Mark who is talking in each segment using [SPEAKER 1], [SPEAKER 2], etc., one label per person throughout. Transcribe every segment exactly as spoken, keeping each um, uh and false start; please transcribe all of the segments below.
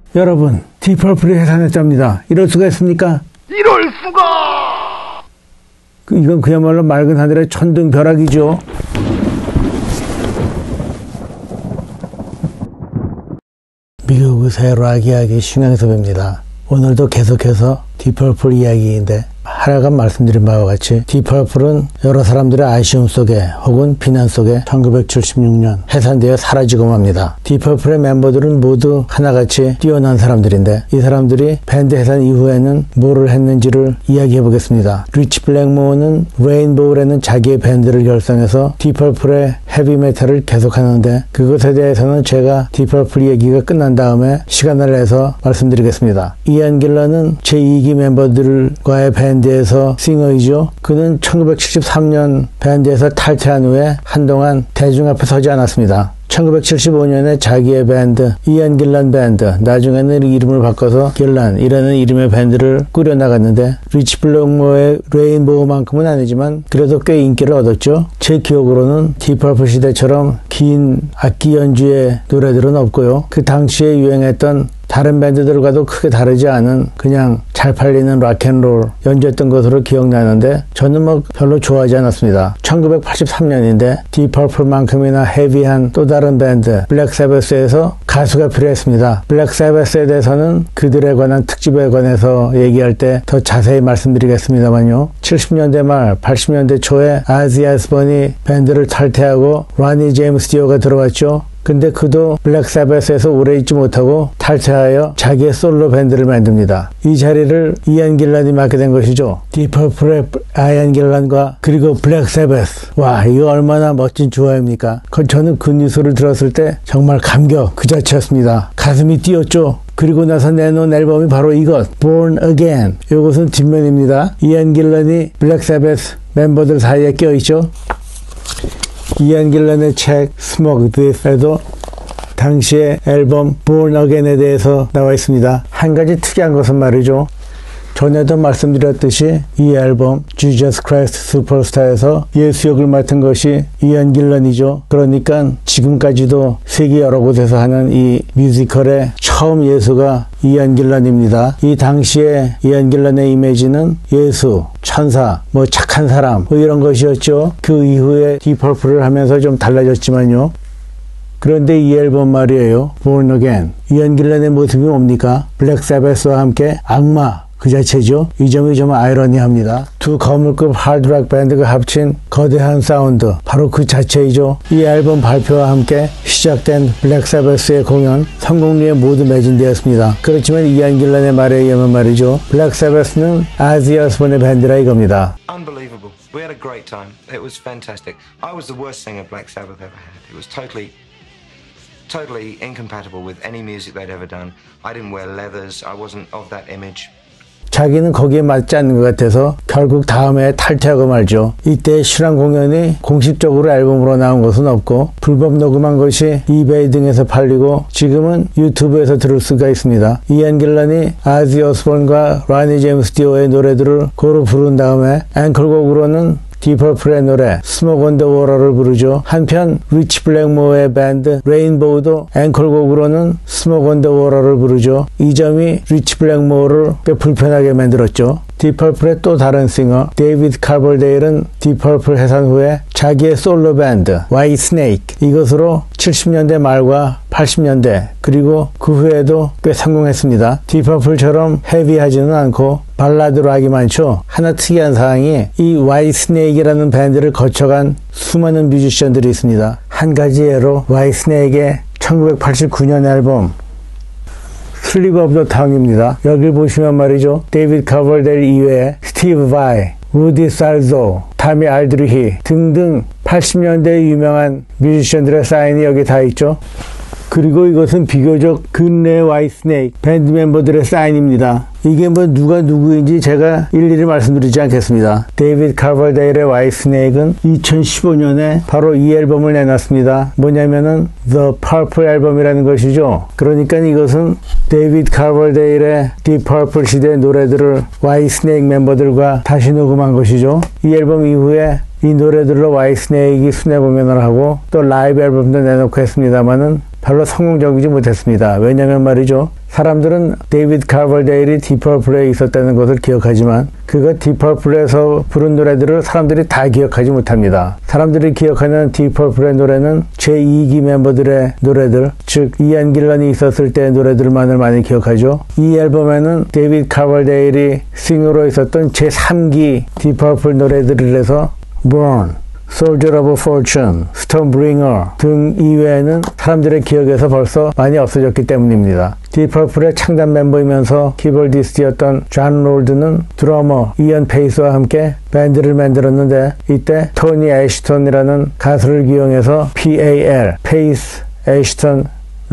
[SPEAKER 1] 여러분, 디펄플이 해산했답니다. 이럴 수가 있습니까?
[SPEAKER 2] 이럴 수가!
[SPEAKER 1] 그, 이건 그야말로 맑은 하늘의 천둥벼락이죠. 미국 의사의 락 이야기 신앙섭입니다. 오늘도 계속해서 디펄플 이야기인데, 하나간 말씀드린 바와 같이 디펄플은 여러 사람들의 아쉬움 속에 혹은 비난 속에 천구백칠십육 년 해산되어 사라지고 맙니다. 디펄플의 멤버들은 모두 하나같이 뛰어난 사람들인데, 이 사람들이 밴드 해산 이후에는 뭐를 했는지를 이야기해 보겠습니다. 리치 블랙모어는 레인보우라는 자기의 밴드를 결성해서 디펄플의 헤비메탈을 계속하는데, 그것에 대해서는 제가 디펄플 얘기가 끝난 다음에 시간을 내서 말씀드리겠습니다. 이안 길러는 제이 기 멤버들과의 밴드에서 싱어이죠. 그는 천구백칠십삼 년 밴드에서 탈퇴한 후에 한동안 대중 앞에 서지 않았습니다. 천구백칠십오 년에 자기의 밴드 이안 길런 밴드, 나중에는 이름을 바꿔서 길란이라는 이름의 밴드를 꾸려나갔는데, 리치 블랙모어의 레인보우만큼은 아니지만 그래도 꽤 인기를 얻었죠. 제 기억으로는 디펄플 시대처럼 긴 악기 연주의 노래들은 없고요. 그 당시에 유행했던 다른 밴드들과도 크게 다르지 않은 그냥 잘 팔리는 락앤롤 연주했던 것으로 기억나는데, 저는 뭐 별로 좋아하지 않았습니다. 천구백팔십삼 년인데 디펄플만큼이나 헤비한 또 다른 밴드 블랙 사바스에서 가수가 필요했습니다. 블랙 사바스에 대해서는 그들에 관한 특집에 관해서 얘기할 때 더 자세히 말씀드리겠습니다만요. 칠십 년대 말 팔십 년대 초에 아지 오스본이 밴드를 탈퇴하고 런니 제임스 디오가 들어왔죠. 근데 그도 블랙 사바스에서 오래 있지 못하고 탈퇴하여 자기의 솔로 밴드를 만듭니다. 이 자리를 이안 길런이 맡게 된 것이죠. 디펄플의 이안 길런과 그리고 블랙 사바스. 와, 이거 얼마나 멋진 조화입니까? 저는 그 뉴스를 들었을 때 정말 감격 그 자체였습니다. 가슴이 뛰었죠. 그리고 나서 내놓은 앨범이 바로 이것, Born Again. 이것은 뒷면입니다. 이안 길런이 블랙 사바스 멤버들 사이에 껴있죠. 이안 길런의 책 Smoke This에도 당시의 앨범 Born Again에 대해서 나와 있습니다. 한 가지 특이한 것은 말이죠. 전에도 말씀드렸듯이 이 앨범 Jesus Christ Superstar에서 예수 역을 맡은 것이 이안 길런이죠. 그러니까 지금까지도 세계 여러 곳에서 하는 이 뮤지컬의 처음 예수가 이안 길런입니다. 이 당시에 이안 길런의 이미지는 예수, 천사, 뭐 착한 사람 뭐 이런 것이었죠. 그 이후에 디펄플을 하면서 좀 달라졌지만요. 그런데 이 앨범 말이에요. Born Again. 이안 길런의 모습이 뭡니까? 블랙 사바스와 함께 악마 그 자체죠. 이 점이 좀 아이러니합니다. 두 거물급 하드락 밴드가 합친 거대한 사운드, 바로 그 자체이죠. 이 앨범 발표와 함께 시작된 블랙 사바스의 공연 성공리에 모두 매진되었습니다. 그렇지만 이안 길런의 말에 의하면 말이죠, 블랙 사바스는 아지 오스본의 밴드라 이겁니다.
[SPEAKER 3] Unbelievable. We had a great time. It was fantastic. I was the worst singer Black Sabbath ever had. It was totally totally incompatible with any music they'd ever done. I didn't wear leathers. I wasn't of that image.
[SPEAKER 1] 자기는 거기에 맞지 않는 것 같아서 결국 다음에 탈퇴하고 말죠. 이때 실황 공연이 공식적으로 앨범으로 나온 것은 없고 불법 녹음한 것이 이베이 등에서 팔리고 지금은 유튜브에서 들을 수가 있습니다. 이안 길런이 아지 오스본과 런니 제임스 디오의 노래들을 고루 부른 다음에 앵콜곡으로는 디펄플의 노래 스모크 온 더 워터를 부르죠. 한편 리치 블랙모어의 밴드 레인보우도 앵콜곡으로는 스모크 온 더 워터를 부르죠. 이 점이 리치 블랙모어를 꽤 불편하게 만들었죠. 디펄플의 또 다른 싱어 데이비드 카벌데일은 디펄플 해산 후에 자기의 솔로 밴드 화이트스네이크 이것으로 칠십 년대 말과 팔십 년대 그리고 그 후에도 꽤 성공했습니다. 디펄플처럼 헤비하지는 않고 발라드 락이 많죠. 하나 특이한 사항이 이 화이트스네이크라는 밴드를 거쳐간 수많은 뮤지션들이 있습니다. 한 가지 예로 화이트스네이크의 천구백팔십구 년 앨범 슬립 오브 더 텅입니다. 여기 보시면 말이죠. 데이비드 카벌데일 이외에 스티브 바이, 우디 살조, 타미 알드리히 등등 팔십 년대 유명한 뮤지션들의 사인이 여기 다 있죠. 그리고 이것은 비교적 근래 화이트스네이크 밴드 멤버들의 사인입니다. 이게 뭐 누가 누구인지 제가 일일이 말씀드리지 않겠습니다. 데이비드 카벌데일의 화이트스네이크는 이천십오 년에 바로 이 앨범을 내놨습니다. 뭐냐면은 The Purple 앨범이라는 것이죠. 그러니까 이것은 데이비드 카벌데일의 Deep Purple 시대의 노래들을 화이트스네이크 멤버들과 다시 녹음한 것이죠. 이 앨범 이후에 이 노래들로 화이트스네이크가 순회 공연을 하고 또 라이브 앨범도 내놓고 했습니다만은 별로 성공적이지 못했습니다. 왜냐면 말이죠. 사람들은 데이비드 카버데일이 디퍼플에 있었다는 것을 기억하지만 그가 디퍼플에서 부른 노래들을 사람들이 다 기억하지 못합니다. 사람들이 기억하는 디퍼플의 노래는 제이 기 멤버들의 노래들, 즉 이안 길런이 있었을 때의 노래들만을 많이 기억하죠. 이 앨범에는 데이비드 카버데일이 싱어로 있었던 제삼 기 디퍼플 노래들이라서 Born, Soldier of Fortune, Stormbringer 등 이외에는 사람들의 기억에서 벌써 많이 없어졌기 때문입니다. 디퍼플의 창단 멤버이면서 키보디스트였던 존 롤드는 드러머 이언 페이스와 함께 밴드를 만들었는데 이때 토니 애쉬턴이라는 가수를 기용해서 피 에이 엘, 페이스, 애쉬턴,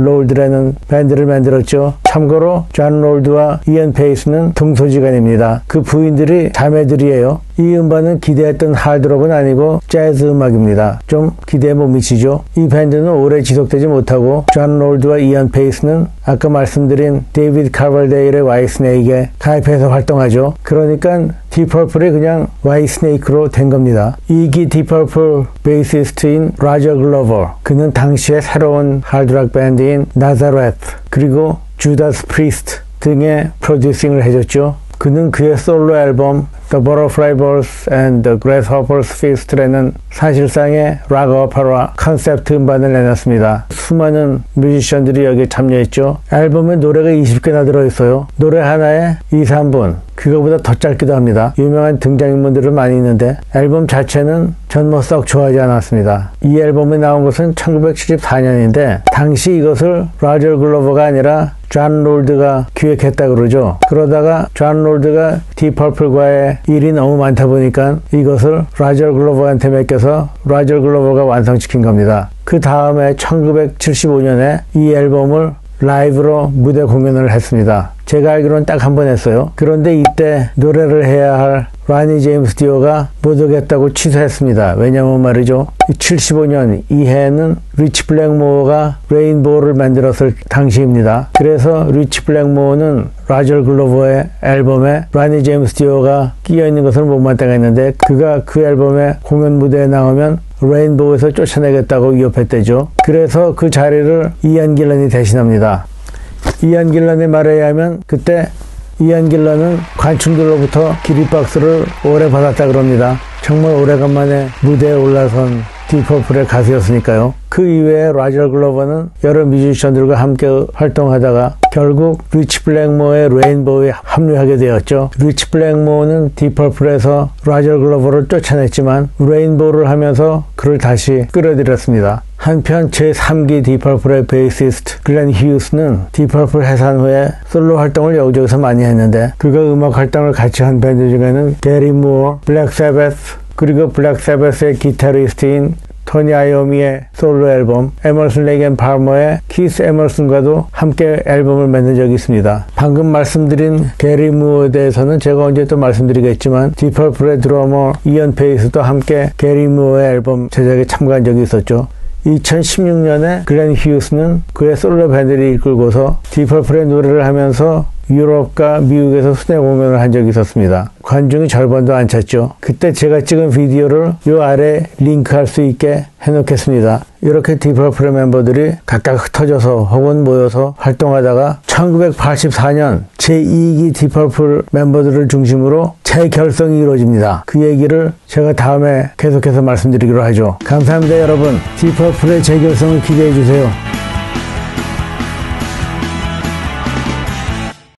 [SPEAKER 1] 롤드라는 밴드를 만들었죠. 참고로 존 롤드와 이언 페이스는 동서지간입니다. 그 부인들이 자매들이에요. 이 음반은 기대했던 하드록은 아니고 재즈 음악입니다. 좀 기대에 못 미치죠. 이 밴드는 오래 지속되지 못하고 존 롤드와 이언 페이스는 아까 말씀드린 데이비드 카버데일의 와이스네이크에 가입해서 활동하죠. 그러니까 디퍼플이 그냥 와이스네이크로 된 겁니다. 이 기 디퍼플 베이시스트인 라저 글로버, 그는 당시에 새로운 하드락 밴드인 나자렛 그리고 주다스 프리스트 등의 프로듀싱을 해줬죠. 그는 그의 솔로 앨범 The Butterfly Birds and the Grasshopper's Feast라는 사실상의 락 오페라 컨셉트 음반을 내놨습니다. 수많은 뮤지션들이 여기에 참여했죠. 앨범에 노래가 이십 개나 들어있어요. 노래 하나에 이, 삼 분, 그거보다 더 짧기도 합니다. 유명한 등장인물들은 많이 있는데 앨범 자체는 전 뭐 썩 좋아하지 않았습니다. 이 앨범이 나온 것은 천구백칠십사 년인데 당시 이것을 라저 글로버가 아니라 존 롤드가 기획했다 그러죠. 그러다가 존 롤드가 디퍼플과의 일이 너무 많다 보니까 이것을 라저 글로버한테 맡겨서 라저 글로버가 완성시킨 겁니다. 그 다음에 천구백칠십오 년에 이 앨범을 라이브로 무대 공연을 했습니다. 제가 알기로는 딱 한 번 했어요. 그런데 이때 노래를 해야 할 라니 제임스 디오가 못 오겠다고 취소했습니다. 왜냐면 말이죠. 칠십오 년 이 해에는 리치 블랙모어가 레인보우를 만들었을 당시입니다. 그래서 리치 블랙모어는 라저 글로버의 앨범에 라니 제임스 디오가 끼어있는 것을 못 마땅했는데 그가 그 앨범의 공연 무대에 나오면 레인보우에서 쫓아내겠다고 위협했대죠. 그래서 그 자리를 이안 길런이 대신합니다. 이안 길런의 말에 의하면 그때 이안 길런은 관중들로부터 기립박수를 오래 받았다 그럽니다. 정말 오래간만에 무대에 올라선 디퍼플의 가수였으니까요. 그 이외에 라저 글로버는 여러 뮤지션들과 함께 활동하다가 결국 리치 블랙모어의 레인보우에 합류하게 되었죠. 리치 블랙모어는 디퍼플에서 라저 글로버를 쫓아냈지만 레인보우를 하면서 그를 다시 끌어들였습니다. 한편 제삼 기 디퍼플의 베이시스트 글렌 휴스는 디퍼플 해산 후에 솔로 활동을 여기저기서 많이 했는데 그가 음악 활동을 같이 한 밴드 중에는 게리 무어, 블랙 사바스, 그리고 블랙 사바스의 기타리스트인 토니 아이오미의 솔로 앨범, 에머슨 레이크 앤 팔머의 키스 에머슨과도 함께 앨범을 만든 적이 있습니다. 방금 말씀드린 게리 무어에 대해서는 제가 언제 또 말씀드리겠지만 디퍼플의 드러머 이언 페이스도 함께 게리 무어의 앨범 제작에 참가한 적이 있었죠. 이천십육 년에 글렌 휴스는 그의 솔로 밴드를 이끌고서 디퍼플의 노래를 하면서 유럽과 미국에서 순회 공연을 한 적이 있었습니다. 관중이 절반도 안 찼죠. 그때 제가 찍은 비디오를 요 아래 링크할 수 있게 해놓겠습니다. 이렇게 디퍼플의 멤버들이 각각 흩어져서 혹은 모여서 활동하다가 천구백팔십사 년 제이 기 디퍼플 멤버들을 중심으로 재결성이 이루어집니다. 그 얘기를 제가 다음에 계속해서 말씀드리기로 하죠. 감사합니다 여러분. 디퍼플의 재결성을 기대해 주세요.